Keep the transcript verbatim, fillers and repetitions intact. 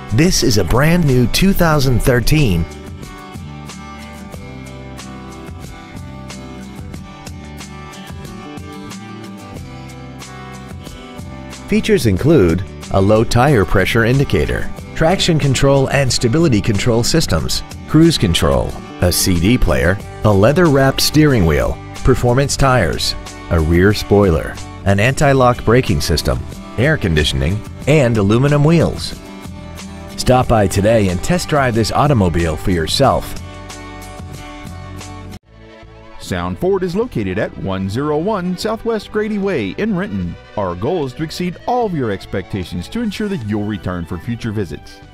This is a brand new two thousand thirteen Features include a low tire pressure indicator, traction control and stability control systems, cruise control, a C D player, a leather-wrapped steering wheel, performance tires, a rear spoiler, an anti-lock braking system, air conditioning, and aluminum wheels. Stop by today and test drive this automobile for yourself. Sound Ford is located at one oh one Southwest Grady Way in Renton. Our goal is to exceed all of your expectations to ensure that you'll return for future visits.